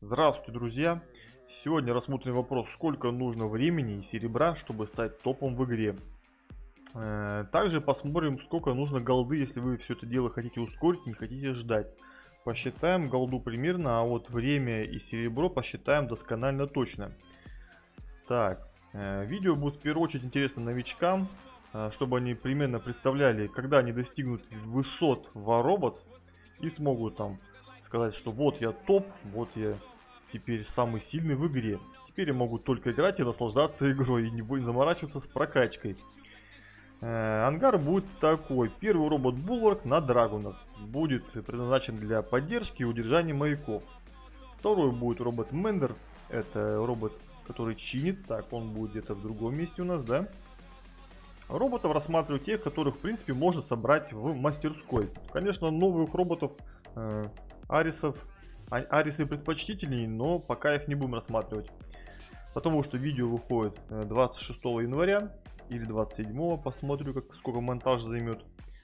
Здравствуйте, друзья! Сегодня рассмотрим вопрос, сколько нужно времени и серебра, чтобы стать топом в игре. Также посмотрим, сколько нужно голды, если вы все это дело хотите ускорить, не хотите ждать. Посчитаем голду примерно, а вот время и серебро посчитаем досконально точно. Так, видео будет в первую очередь интересно новичкам, чтобы они примерно представляли, когда они достигнут высот в Robots и смогут там сказать, что вот я топ, вот я теперь самый сильный в игре. Теперь могут только играть и наслаждаться игрой и не будем заморачиваться с прокачкой. Ангар будет такой. Первый робот Булварк на драгунах. Будет предназначен для поддержки и удержания маяков. Второй будет робот Мендер. Это робот, который чинит. Так, он будет где-то в другом месте у нас, да? Роботов рассматриваю тех, которых в принципе можно собрать в мастерской. Конечно, новых роботов, Арисы предпочтительнее, но пока их не будем рассматривать. Потому что видео выходит 26 января или 27, посмотрю, сколько монтаж займет.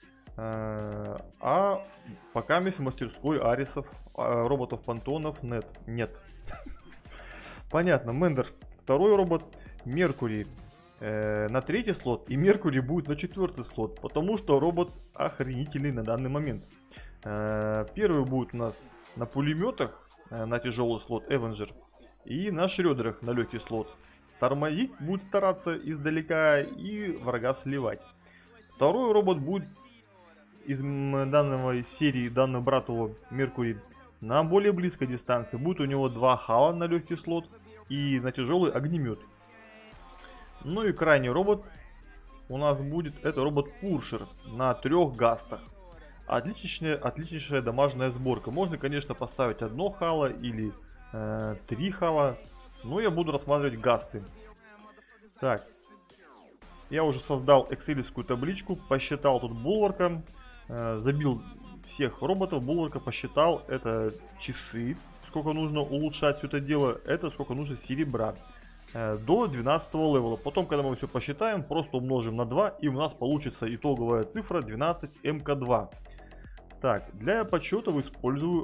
А пока есть в мастерской Арисов, роботов Пантонов нет. Понятно, Мендер второй робот, Меркурий на третий слот и Меркурий будет на четвертый слот, потому что робот охренительный на данный момент. Первый будет у нас на пулеметах на тяжелый слот Эвенджер и на шредерах на легкий слот. Тормозить будет стараться издалека и врага сливать. Второй робот будет из данного серии, данного братового Меркурий на более близкой дистанции. Будет у него 2 хала на легкий слот и на тяжелый огнемет. Ну и крайний робот у нас будет, это робот Пуршер на 3 гастах. Отличнейшая дамажная сборка. Можно, конечно, поставить одно хало или 3 хала. Но я буду рассматривать гасты. Так. Я уже создал экселевскую табличку. Посчитал тут Булварка. Забил всех роботов. Булварка посчитал. Это часы. Сколько нужно улучшать все это дело. Это сколько нужно серебра. До 12 левела. Потом, когда мы все посчитаем, просто умножим на 2. И у нас получится итоговая цифра 12 МК2. Так, для подсчета использую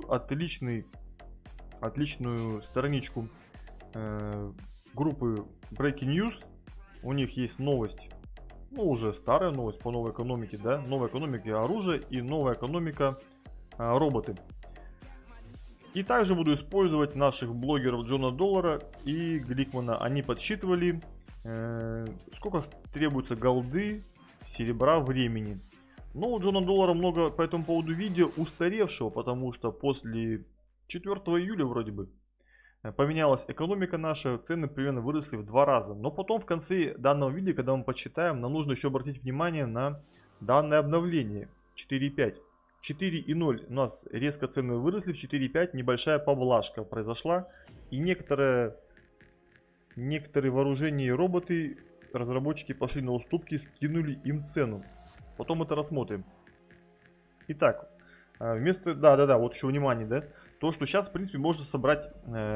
отличную страничку группы Breaking News. У них есть новость, ну уже старая новость по новой экономике, да, новая экономика оружия и новая экономика роботы. И также буду использовать наших блогеров Джона Доллара и Гликмана. Они подсчитывали, сколько требуется голды, серебра, времени. Но у Джона Доллара много по этому поводу видео устаревшего, потому что после 4 июля вроде бы поменялась экономика наша, цены примерно выросли в 2 раза. Но потом в конце данного видео, когда мы подсчитаем, нам нужно еще обратить внимание на данное обновление 4.5. 4.0 у нас резко цены выросли, в 4.5 небольшая поблажка произошла. И некоторые вооружения и роботы, разработчики пошли на уступки, скинули им цену. Потом это рассмотрим. Итак, вместо... Да, вот еще внимание, да. То, что сейчас, в принципе, можно собрать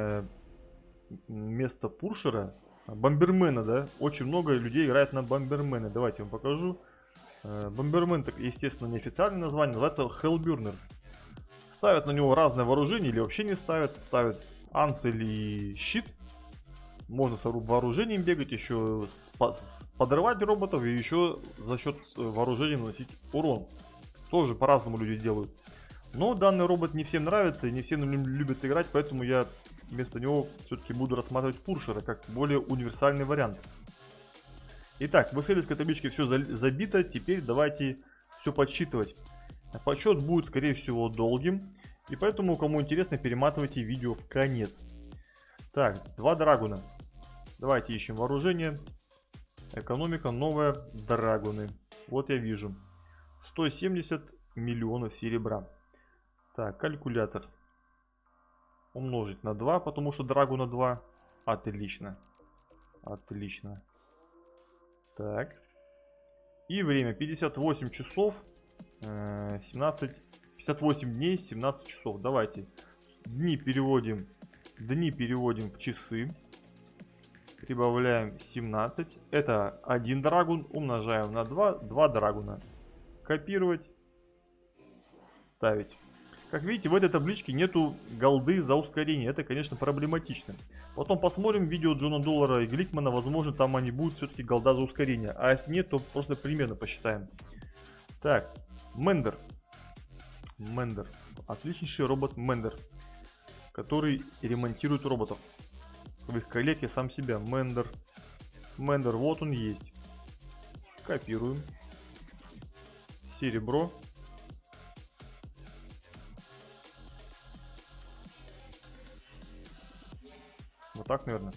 вместо Пуршера Бомбермена, да. Очень много людей играет на Бомбермена. Давайте я вам покажу. Бомбермен, естественно, неофициальное название, называется Hellburner. Ставят на него разное вооружение или вообще не ставят. Ставят анцель и щит. Можно с вооружением бегать, еще подрывать роботов и еще за счет вооружения наносить урон. Тоже по-разному люди делают. Но данный робот не всем нравится и не все любят играть, поэтому я вместо него все-таки буду рассматривать Пуршера как более универсальный вариант. Итак, в экселевской табличке все забито, теперь давайте все подсчитывать. Подсчет будет, скорее всего, долгим, и поэтому, кому интересно, перематывайте видео в конец. Так, 2 драгуна. Давайте ищем вооружение. Экономика, новая, драгуны. Вот я вижу. 170 миллионов серебра. Так, калькулятор. Умножить на 2, потому что драгуна 2. Отлично. Отлично. Так. И время 58 часов. 58 дней, 17 часов. Давайте. Дни переводим в часы. Прибавляем 17. Это 1 драгун. Умножаем на 2. 2 драгуна. Копировать. Ставить. Как видите, в этой табличке нету голды за ускорение. Это, конечно, проблематично. Потом посмотрим видео Джона Доллара и Гликмана. Возможно, там они будут все-таки голда за ускорение. А если нет, то просто примерно посчитаем. Так, Мендер. Мендер. Отличнейший робот Мендер, который ремонтирует роботов. Своих коллег и сам себя. Мендер. Мендер, вот он есть. Копируем. Серебро. Вот так, наверное.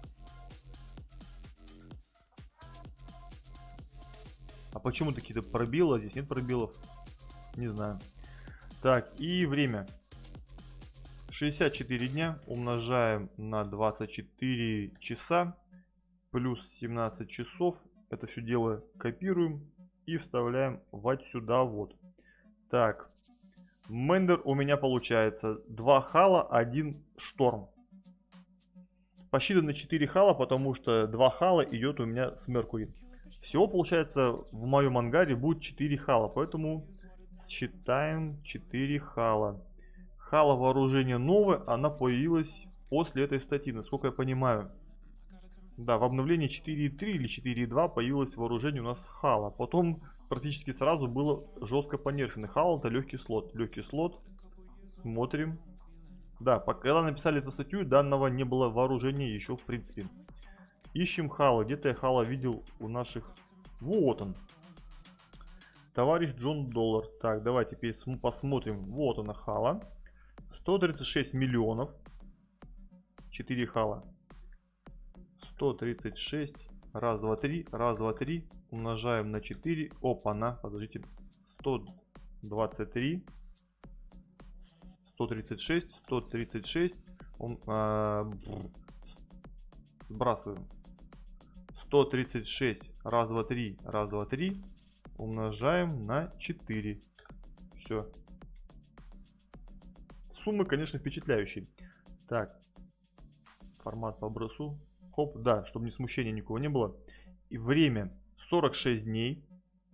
А почему какие-то пробелы? Здесь нет пробелов. Не знаю. Так, и время. 64 дня умножаем на 24 часа. Плюс 17 часов. Это все дело копируем. И вставляем вот сюда вот. Так. Мендер у меня получается 2 хала, 1 шторм. Посчитано 4 хала, потому что 2 хала идет у меня с Меркури. Всего получается в моем ангаре будет 4 хала, поэтому считаем 4 хала. Хала вооружения новое, она появилась после этой статьи, насколько я понимаю. Да, в обновлении 4.3 или 4.2 появилось вооружение у нас хала. Потом практически сразу было жестко понерфено. Хал это легкий слот. Легкий слот. Смотрим. Да, когда написали эту статью, данного не было вооружения еще в принципе. Ищем хала. Где-то я хала видел у наших... Вот он. Товарищ Джон Доллар. Так, давайте теперь посмотрим. Вот она хала. 136 миллионов. 4 хала. 136. Раз, два, три. Раз, два, три. Умножаем на 4. Опа-на. Подождите. 123. 136, 136, сбрасываем. 136, раз, два, три, раз, два, три, умножаем на 4. Все. Суммы, конечно, впечатляющие. Так, формат по образцу. Хоп, да, чтобы ни смущения никого не было. И время 46 дней.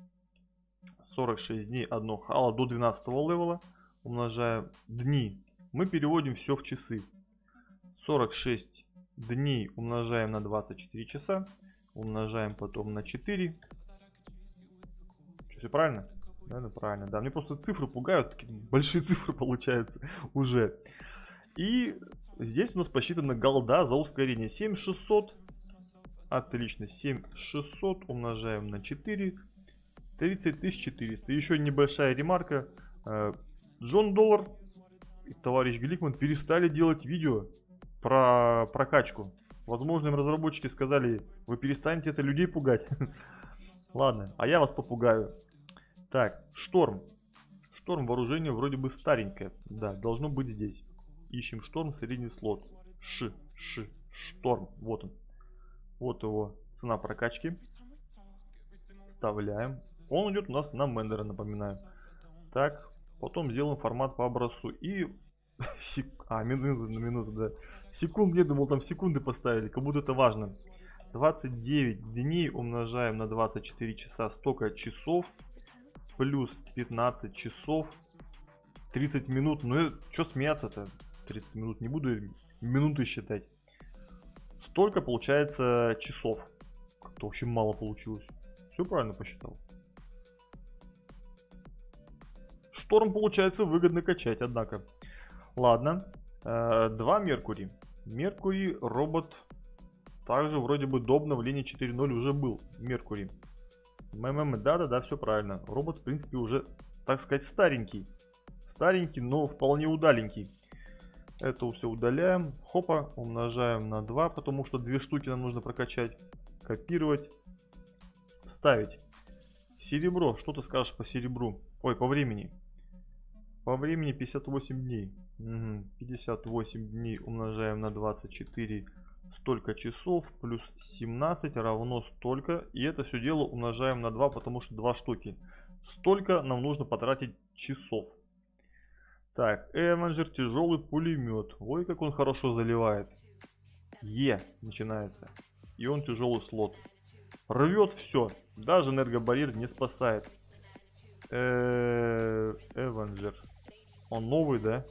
46 дней одно хала до 12 левела. Умножаем дни. Мы переводим все в часы. 46 дней умножаем на 24 часа. Умножаем потом на 4. Что, все правильно? Наверное, правильно. Да, мне просто цифры пугают. Такие большие цифры получаются уже. И здесь у нас посчитана голда за ускорение. 7600. Отлично. 7600 умножаем на 4. 30400. Еще небольшая ремарка. Джон Доллар и товарищ Гликман перестали делать видео про прокачку. Возможно, им разработчики сказали, вы перестанете это людей пугать. Ладно, а я вас попугаю. Так, шторм. Шторм вооружение вроде бы старенькое. Да, должно быть здесь. Ищем шторм, средний слот. Шторм. Вот он. Вот его цена прокачки. Вставляем. Он идет у нас на Мендера, напоминаю. Так. Потом сделаем формат по образцу. И... минуту, да. Секунд не думал, там секунды поставили, как будто это важно. 29 дней умножаем на 24 часа. Столько часов. Плюс 15 часов. 30 минут. Ну, что смеяться-то? 30 минут. Не буду минуты считать. Столько получается часов. Как-то очень мало получилось. Все правильно посчитал. Шторм получается выгодно качать, однако. Ладно. 2 Меркури. Меркури робот также вроде бы до обновления 4.0 уже был. Меркури. Да, все правильно. Робот в принципе уже, так сказать, старенький. Старенький, но вполне удаленький. Это все удаляем. Хопа, умножаем на 2, потому что 2 штуки нам нужно прокачать. Копировать. Вставить. Серебро. Что ты скажешь по серебру? Ой, по времени. По времени 58 дней. 58 дней умножаем на 24. Столько часов. Плюс 17 равно столько. И это все дело умножаем на 2, потому что 2 штуки. Столько нам нужно потратить часов. Так, Эвенджер, тяжелый пулемет. Ой, как он хорошо заливает. Начинается. И он тяжелый слот. Рвет все. Даже энергобарьер не спасает. Эвенджер. Он новый, да?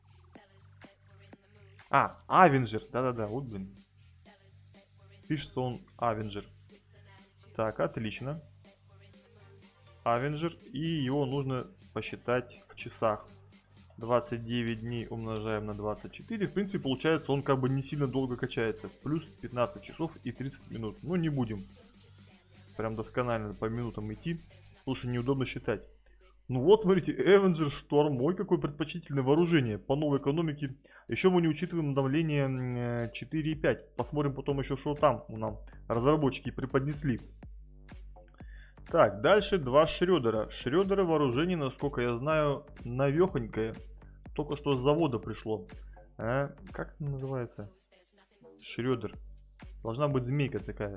А, Авенджер. Да-да-да, вот, блин. Пишется он Авенджер. Так, отлично. Авенджер. И его нужно посчитать в часах. 29 дней умножаем на 24. В принципе, получается, он как бы не сильно долго качается. Плюс 15 часов и 30 минут. Ну, не будем прям досконально по минутам идти. Слушай, неудобно считать. Ну вот, смотрите, Avenger Storm. Ой, какое предпочтительное вооружение по новой экономике. Еще мы не учитываем обновление 4.5. Посмотрим потом еще, что там у нам разработчики преподнесли. Так, дальше два Шрёдера. Шрёдера вооружение, насколько я знаю, новехонькое. Только что с завода пришло. Как это называется? Шрёдер. Должна быть змейка такая.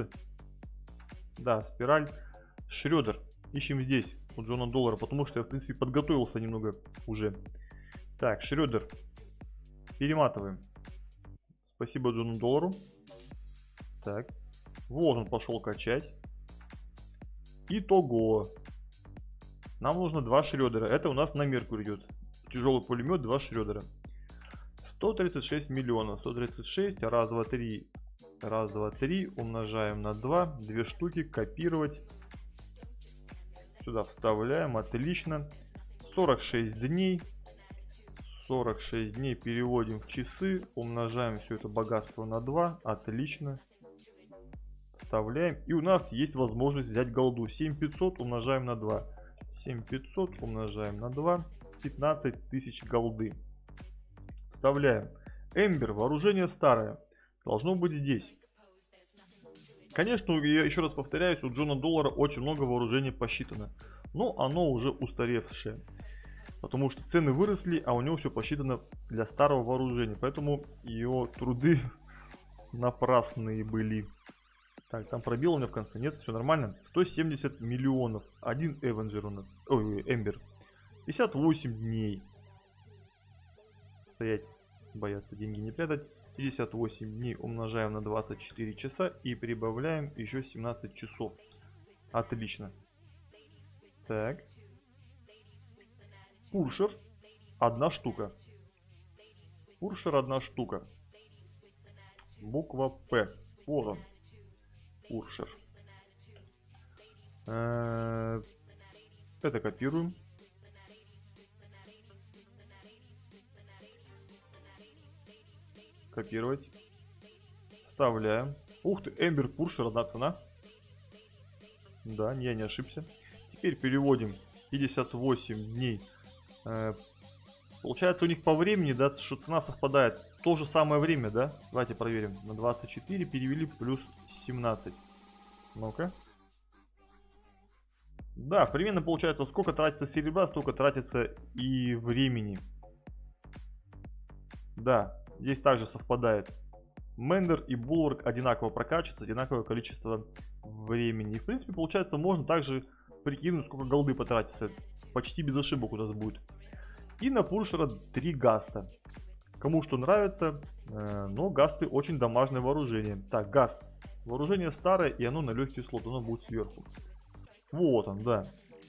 Да, спираль. Шрёдер. Ищем здесь, у Джона Доллара, потому что я, в принципе, подготовился немного уже. Так, Шрёдер. Перематываем. Спасибо Джону Доллару. Так. Вот он пошел качать. Итого. Нам нужно два Шрёдера. Это у нас на Меркурий идет. Тяжелый пулемет, два Шрёдера. 136 миллионов. 136. Раз, два, три. Раз, два, три. Умножаем на 2. Две штуки. Копировать. Сюда вставляем. Отлично. 46 дней. 46 дней переводим в часы. Умножаем все это богатство на 2. Отлично. Вставляем. И у нас есть возможность взять голду. 7500 умножаем на 2. 7500 умножаем на 2. 15 тысяч голды. Вставляем. Эмбер. Вооружение старое. Должно быть здесь. Конечно, я еще раз повторяюсь, у Джона Доллара очень много вооружений посчитано. Но оно уже устаревшее. Потому что цены выросли, а у него все посчитано для старого вооружения. Поэтому его труды напрасные были. Так, там пробел у меня в конце. Нет, все нормально. 170 миллионов. Один Эвенджер у нас. Ой, Эмбер. 58 дней. Стоять, бояться, деньги не прятать. 58 дней умножаем на 24 часа и прибавляем еще 17 часов. Отлично. Так. Пуршер. Одна штука. Пуршер одна штука. Буква П. Вот он. Пуршер. Это копируем. Копировать. Вставляем. Ух ты, Эмбер Пуршер, одна цена. Да, я не ошибся. Теперь переводим 58 дней. Получается у них по времени, да, что цена совпадает. То же самое время, да? Давайте проверим. На 24 перевели плюс 17. Ну-ка. Да, примерно получается, сколько тратится серебра, столько тратится и времени. Да, здесь также совпадает. Мендер и Булварк одинаково прокачиваются, одинаковое количество времени. И в принципе, получается, можно также прикинуть, сколько голды потратится. Почти без ошибок у нас будет. И на Пуршера 3 гаста. Кому что нравится, но гасты очень дамажное вооружение. Так, гаст. Вооружение старое, и оно на легкий слот, оно будет сверху. Вот он, да.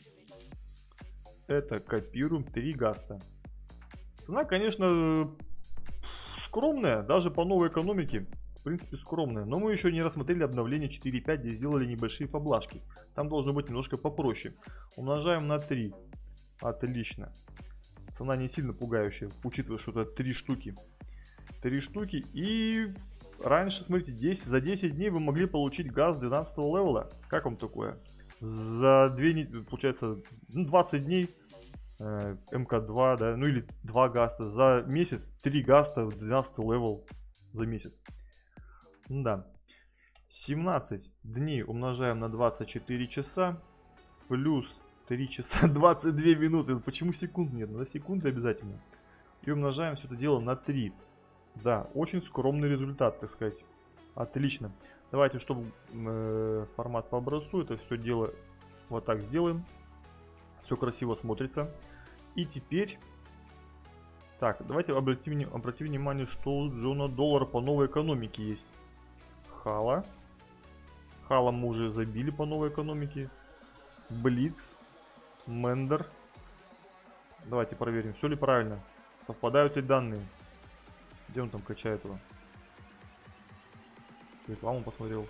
Это копируем 3 гаста. Цена, конечно, скромная, даже по новой экономике. В принципе, скромная. Но мы еще не рассмотрели обновление 4.5, где сделали небольшие поблажки. Там должно быть немножко попроще. Умножаем на 3. Отлично. Цена не сильно пугающая, учитывая, что это 3 штуки. 3 штуки. И раньше, смотрите, за 10 дней вы могли получить газ 12 левела. Как вам такое? За 2 недели, получается, 20 дней МК2, да, ну или 2 гаста. За месяц 3 гаста, 12 левел за месяц. Да. 17 дней умножаем на 24 часа. Плюс 3 часа 22 минуты. Почему секунд нет? Надо секунды обязательно. И умножаем все это дело на 3. Да, очень скромный результат, так сказать. Отлично. Давайте, чтобы формат по образцу, это все дело вот так сделаем. Все красиво смотрится. И теперь... Так, давайте обратим внимание, что у Джона Доллара по новой экономике есть. Хала. Хала мы уже забили по новой экономике. Блиц. Мендер. Давайте проверим, все ли правильно. Совпадают ли данные. Где он там качает его? Рекламу посмотрел.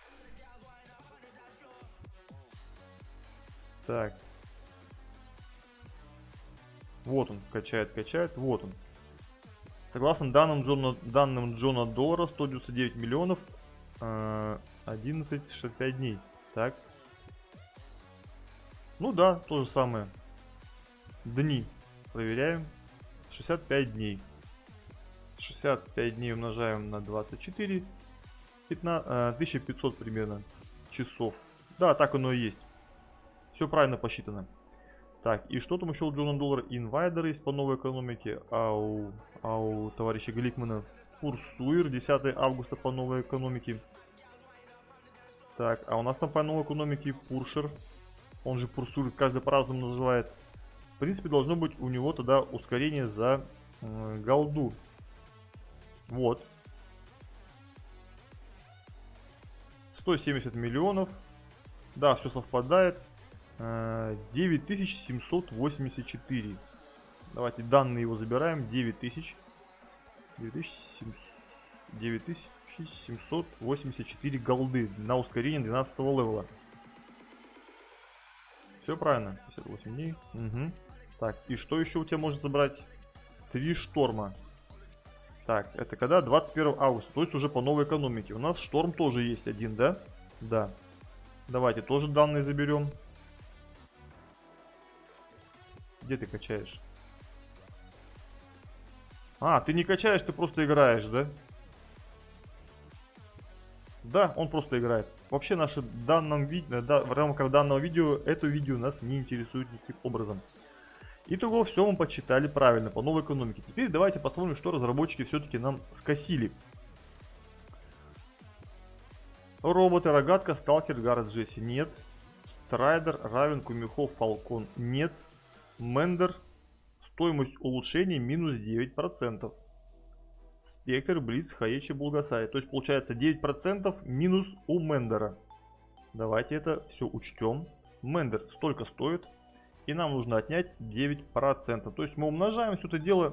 Так. Вот он, качает. Вот он. Согласно данным Джона Доллара, 199 миллионов 11,65 дней. Так. Ну да, то же самое. Дни. Проверяем. 65 дней. 65 дней умножаем на 24. 1500 примерно часов. Да, так оно и есть. Все правильно посчитано. Так, и что там еще у Джона Доллара? Инвайдер есть по новой экономике. А у товарища Гликмана Пурсуир 10 августа по новой экономике. Так, а у нас там по новой экономике Пуршер. Он же Пурсуир, каждый по-разному называет. В принципе, должно быть у него тогда ускорение за голду. Вот. 170 миллионов. Да, все совпадает. 9784. Давайте данные его забираем. 9784 голды на ускорение 12 левела. Все правильно. 58 дней. Угу. Так, и что еще у тебя может забрать? 3 шторма. Так, это когда? 21 августа. То есть уже по новой экономике. У нас шторм тоже есть один, да? Да. Давайте тоже данные заберем. Где ты качаешь? А, ты не качаешь, ты просто играешь, да? Да, он просто играет. Вообще, в рамках данного видео, это видео нас не интересует никаким образом. Итого, все мы подсчитали правильно по новой экономике. Теперь давайте посмотрим, что разработчики все-таки нам скосили. Роботы, рогатка, сталкер, гард Джесси. Нет. Страйдер равен Кумихо, Фалкон. Нет. Мендер. Стоимость улучшений минус 9%. Спектр, Блиц, Хаечи, Булгасай. То есть получается 9% минус у Мендера. Давайте это все учтем. Мендер столько стоит. И нам нужно отнять 9%. То есть мы умножаем все это дело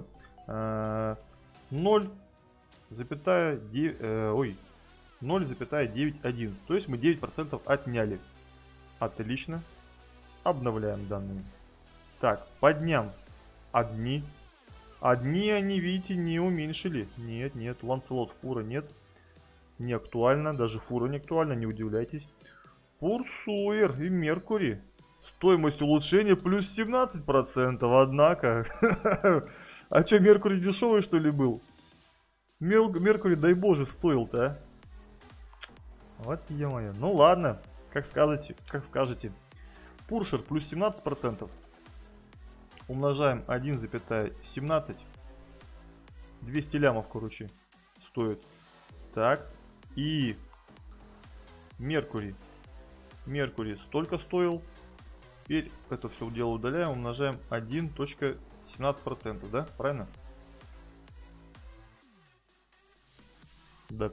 0,91. То есть мы 9% отняли. Отлично. Обновляем данные. Так, по дням. Одни они, видите, не уменьшили. Нет. Ланселот, фура нет. Не актуально. Даже фура не актуальна, не удивляйтесь. Пурсуир и Меркури. Стоимость улучшения плюс 17%, однако. А что, Меркурий дешевый, что ли, был? Меркурий, дай боже, стоил-то, а? Вот е-мое. Ну ладно, как скажете. Пуршер плюс 17%. Умножаем 1,17. 200 лямов, короче, стоит. Так, и Меркурий столько стоил. Теперь это все дело удаляем, умножаем 1,17%, да? Правильно? Да.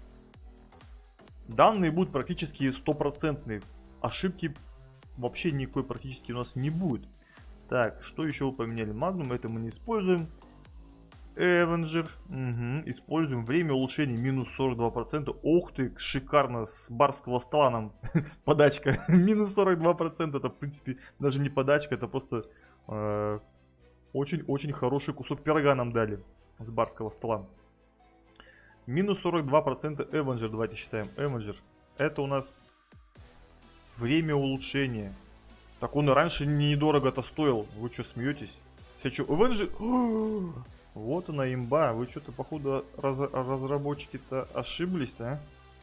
Данные будут практически стопроцентные. Ошибки вообще никакой практически у нас не будет. Так, что еще поменяли? Магнум, это мы не используем. Эвенджер. Используем время улучшения минус 42%. Ух ты, шикарно, с барского стола нам подачка. Минус 42%. Это, в принципе, даже не подачка, это просто очень-очень хороший кусок пирога нам дали с барского стола. Минус 42% Эвенджер, давайте считаем. Эвенджер. Это у нас время улучшения. Так он и раньше недорого-то стоил. Вы что, смеетесь? Все что, Эвенджер... Вот она имба. Вы что-то, походу, разработчики-то ошиблись-то, а?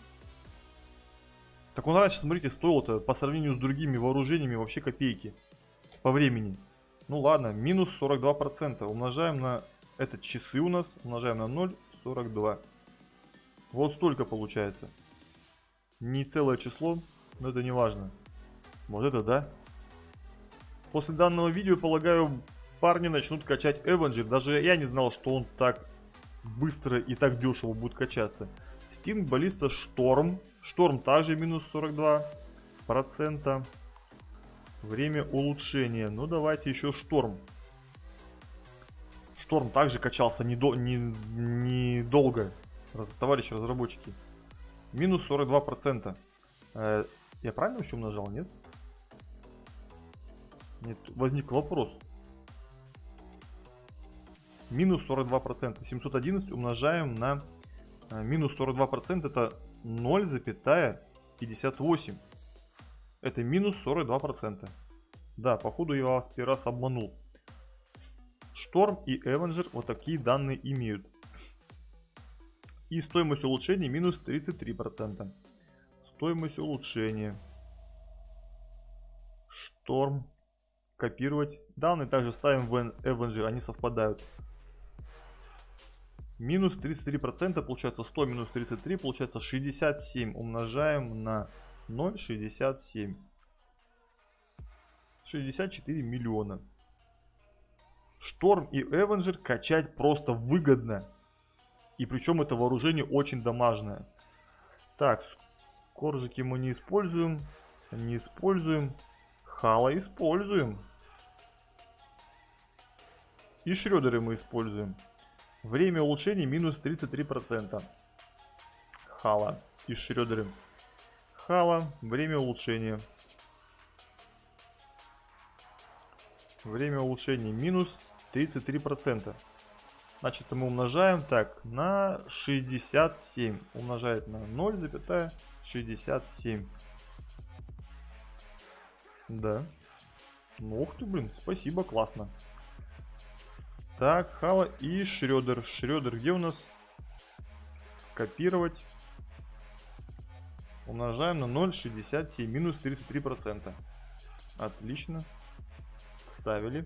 Так он раньше, смотрите, стоил-то по сравнению с другими вооружениями вообще копейки. По времени. Ну ладно, минус 42%. Умножаем на... Это часы у нас. Умножаем на 0,42. Вот столько получается. Не целое число, но это не важно. Вот это да. После данного видео, полагаю, парни начнут качать Эвенджер. Даже я не знал, что он так быстро и так дешево будет качаться. Стинг, Баллиста, Шторм. Шторм также минус 42%. Время улучшения. Ну давайте еще Шторм. Шторм также качался недолго, товарищи разработчики. Минус 42%. Я правильно еще умножал, нет? Нет, возник вопрос. Минус 42%. 711 умножаем на минус 42%. Это 0,58. Это минус 42%. Да, походу я вас первый раз обманул. Шторм и Эвенджер вот такие данные имеют. И стоимость улучшения минус 33%. Стоимость улучшения. Шторм. Копировать. Данные также ставим в Эвенджер, они совпадают. Минус 33%, получается 100 минус 33, получается 67. Умножаем на 0,67. 64 миллиона. Шторм и Эвенджер качать просто выгодно. И причем это вооружение очень дамажное. Так, коржики мы не используем. Не используем. Хала используем. И Шрёдеры мы используем. Время улучшений минус 33%. Хала и Шрёдеры. Хала, время улучшения. Время улучшения минус 33%. Значит, мы умножаем так на 67. Умножает на 0,67. Да. Ну, ух ты, блин, спасибо, классно. Так, Хала и Шрёдер. Шрёдер где у нас? Копировать. Умножаем на 0,67. Минус 33%. Отлично. Вставили.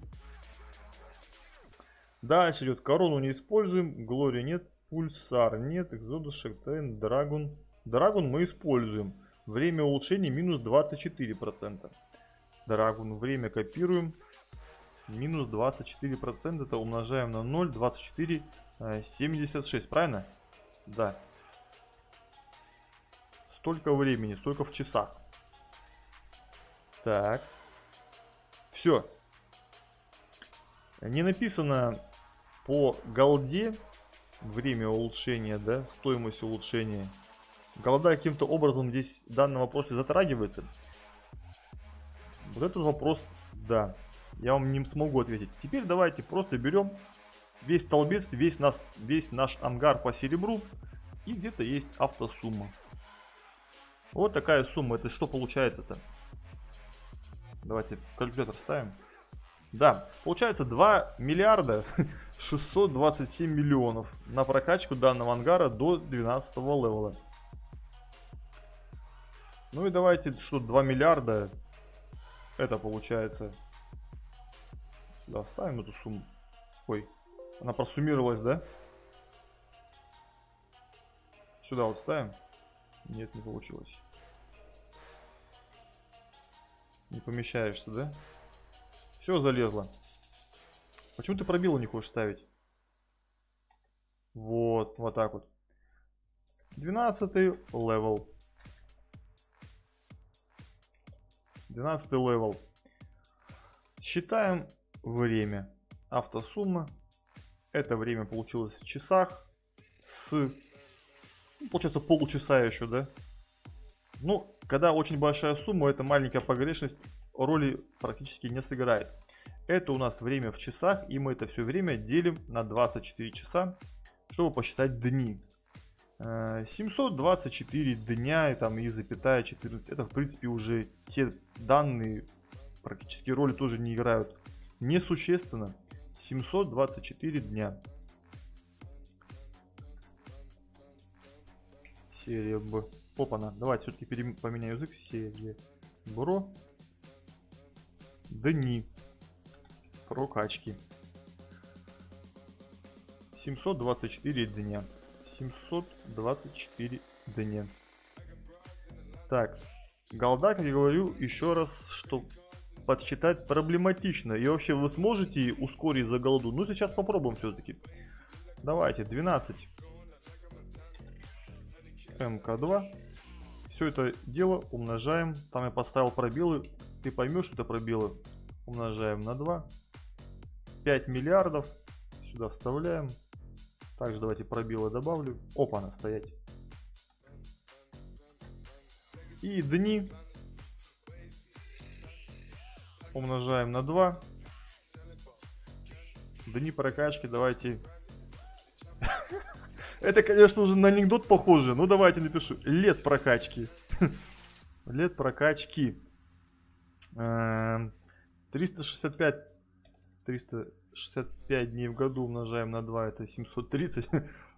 Дальше идет корону не используем. Глория нет. Пульсар нет. Экзодус, Шектайн, Драгун. Драгун мы используем. Время улучшения минус 24%. Драгун. Время копируем. Минус 24%. Это умножаем на 0. 24. 76. Правильно? Да. Столько времени. Столько в часах. Так. Все. Не написано по голде время улучшения, да, стоимость улучшения. Голда каким-то образом здесь в данном вопросе затрагивается. Вот этот вопрос, да, я вам не смогу ответить. Теперь давайте просто берем весь столбец, весь наш ангар по серебру, и где-то есть автосумма. Вот такая сумма. Это что получается-то? Давайте калькулятор ставим. Да, получается 2 миллиарда 627 миллионов на прокачку данного ангара до 12 левела. Ну и давайте, что 2 миллиарда, это получается. Сюда ставим эту сумму. Ой, она просуммировалась, да? Сюда вот ставим. Нет, не получилось. Не помещаешься, да? Все залезло. Почему ты пробелы не хочешь ставить? Вот, вот так вот. 12 левел. 12 левел. Считаем время. Автосумма. Это время получилось в часах. Получается полчаса еще, да? Ну, когда очень большая сумма, это маленькая погрешность роли практически не сыграет. Это у нас время в часах, и мы это все время делим на 24 часа, чтобы посчитать дни. 724 дня и там и запятая 14. Это в принципе уже те данные, практически роли тоже не играют. Несущественно. 724 дня. Серия Б. Опа-на. Давайте все-таки поменяю язык. Серия Бро. Дни. Прокачки. 724 дня. 724 дня. Так. Голда, как я говорю, еще раз, что подсчитать проблематично. И вообще вы сможете ускорить за голду? Ну, сейчас попробуем все-таки. Давайте, 12. МК2. Все это дело умножаем. Там я поставил пробелы. Ты поймешь, что это пробелы. Умножаем на 2. 5 миллиардов. сюда вставляем. Также давайте пробелы добавлю. Опа, она стоять. И дни умножаем на 2. Дни прокачки давайте. Это, конечно, уже на анекдот похоже. Ну, давайте напишу. Лет прокачки. Лет прокачки. 365 дней в году умножаем на 2. Это 730.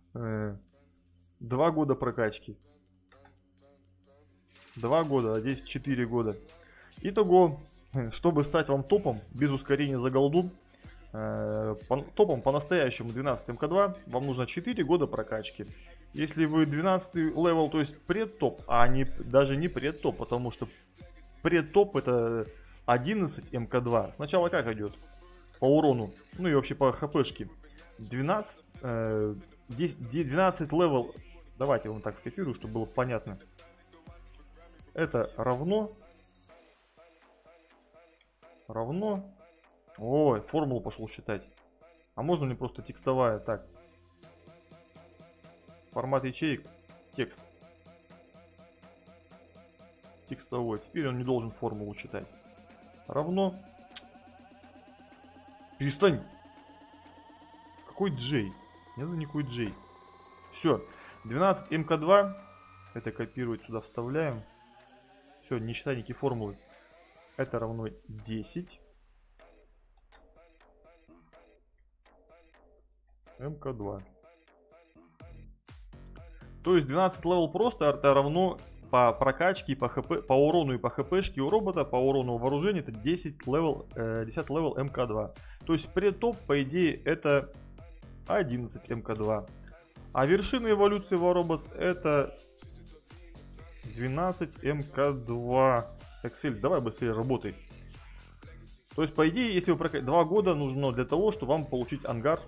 2 года прокачки. 2 года, а здесь 4 года. Итого, чтобы стать вам топом без ускорения за голду, топом по-настоящему 12 МК2, вам нужно 4 года прокачки. Если вы 12 левел, то есть предтоп, а даже не предтоп, потому что предтоп это 11 МК2. Сначала как идет? По урону, ну и вообще по хпшке. 12 левел, давайте я вам так скопирую, чтобы было понятно. Это равно. Ой, формулу пошел считать. А можно мне просто текстовая? Так. Формат ячеек. Текст. Текстовой. Теперь он не должен формулу читать. Равно. Перестань. Какой J? Не надо никакой J. Все. 12 МК2. Это копировать сюда вставляем. Все, не считай никакие формулы. Это равно 10 МК2. То есть 12 левел просто это равно по прокачке, по ХП, по урону и по хпшке у робота, по урону вооружения это 10 левел МК2. То есть предтоп, по идее, это 11 МК2. А вершина эволюции Вороботс это 12 МК2. Excel, давай быстрее работай. То есть, по идее, если вы прокачаете 2 года, нужно для того, чтобы вам получить ангар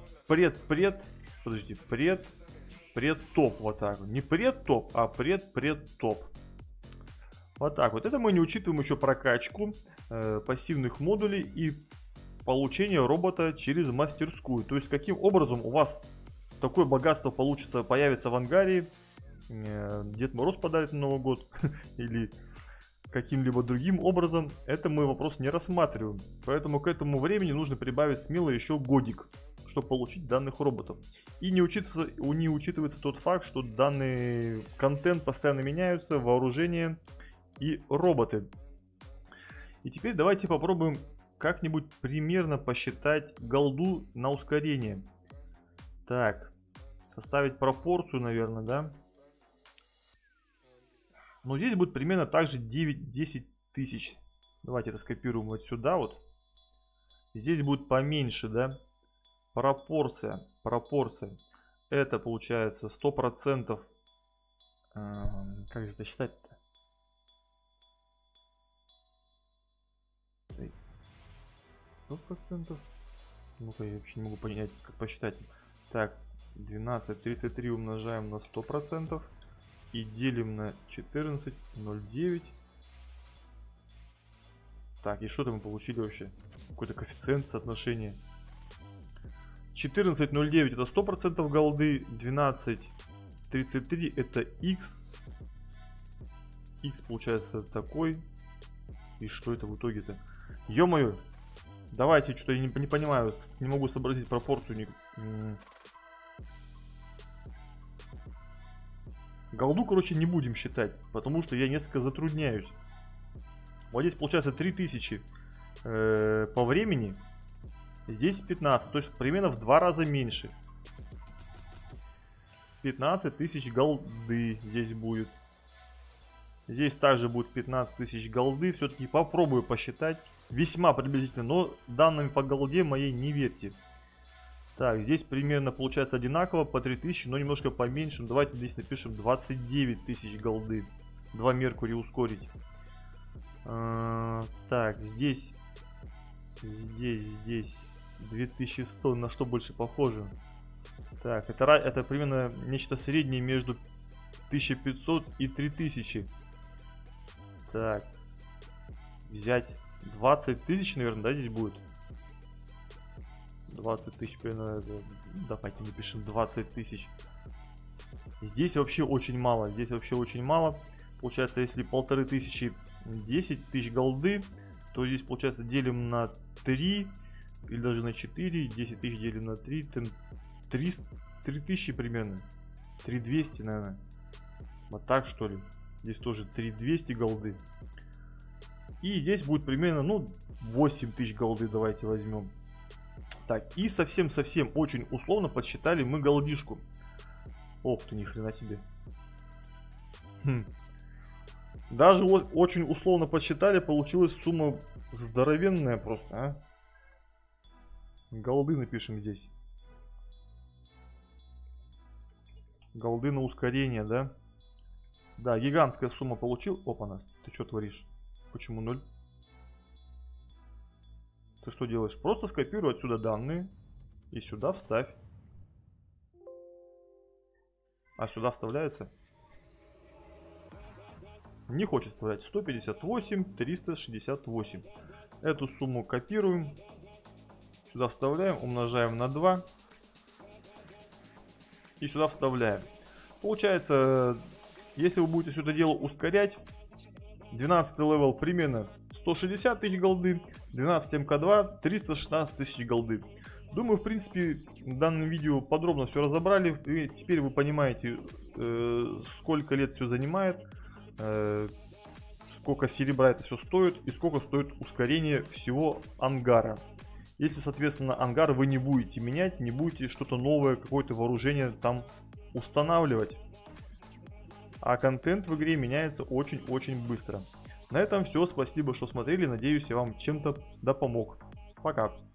предтоп. Вот так. Не предтоп, а предтоп. Вот так вот. Это мы не учитываем еще прокачку пассивных модулей и получение робота через мастерскую. То есть, каким образом у вас такое богатство появится в ангаре. Дед Мороз подарит на Новый год. Или каким-либо другим образом, это мы вопрос не рассматриваем. Поэтому к этому времени нужно прибавить смело еще годик, чтобы получить данных роботов. И не учитывается тот факт, что данный контент постоянно меняются, вооружение и роботы. И теперь давайте попробуем как-нибудь примерно посчитать голду на ускорение. Так, составить пропорцию, наверное, да? Но здесь будет примерно также 9-10 тысяч. Давайте это скопируем вот сюда вот. Здесь будет поменьше, да? Пропорция. Это получается 100%. Как же это считать-то? %. Ну-ка, я вообще не могу понять, как посчитать. Так, 12,33 умножаем на 100%. И делим на 14,09. Так, и что-то мы получили вообще? Какой-то коэффициент соотношения. 14,09 это 100% голды. 12,33 это x. X получается такой. И что это в итоге-то? Ё-моё! Давайте, что-то я не понимаю. Не могу сообразить пропорцию. Голду, короче, не будем считать, потому что я несколько затрудняюсь. Вот здесь получается 3000 по времени. Здесь 15, то есть примерно в 2 раза меньше. 15 тысяч голды здесь будет. Здесь также будет 15 тысяч голды. Все-таки попробую посчитать. Весьма приблизительно, но данными по голде моей не верьте. Так, здесь примерно получается одинаково, по 3000, но немножко поменьше. Давайте здесь напишем 29 тысяч голды. 2 Меркурия ускорить. Так, здесь 2100, на что больше похоже? Так, это примерно нечто среднее между 1500 и 3000. Так, взять 20 тысяч, наверное, да, здесь будет? 20 тысяч примерно, Давайте напишем 20 тысяч. Здесь вообще очень мало. Здесь вообще очень мало. Получается, если 1500 10 тысяч голды, то здесь, получается, делим на 3 или даже на 4. 10 тысяч делим на 3. 3000 примерно. 3200, наверное. Вот так, что ли. Здесь тоже 3200 голды. И здесь будет примерно, ну, 8000 голды давайте возьмем. Так, и совсем-совсем очень условно подсчитали мы голдишку. Ох ты, ни хрена себе. Даже вот очень условно подсчитали, получилась сумма здоровенная просто, а. Голды напишем здесь. Голды на ускорение, да? Да, гигантская сумма получил. Опа, ты что творишь? Почему 0? Ты что делаешь? Просто скопируй отсюда данные и сюда вставь. А сюда вставляется? Не хочет вставлять. 158, 368. Эту сумму копируем. Сюда вставляем, умножаем на 2. И сюда вставляем. Получается, если вы будете все это дело ускорять, 12 левел примерно 160 тысяч голды, 12 МК2 316 тысяч голды. Думаю, в принципе, в данном видео подробно все разобрали. И теперь вы понимаете, сколько лет все занимает, сколько серебра это все стоит и сколько стоит ускорение всего ангара. Если, соответственно, ангар вы не будете менять, не будете что-то новое, какое-то вооружение там устанавливать. А контент в игре меняется очень-очень быстро. На этом все. Спасибо, что смотрели. Надеюсь, я вам чем-то помог. Пока.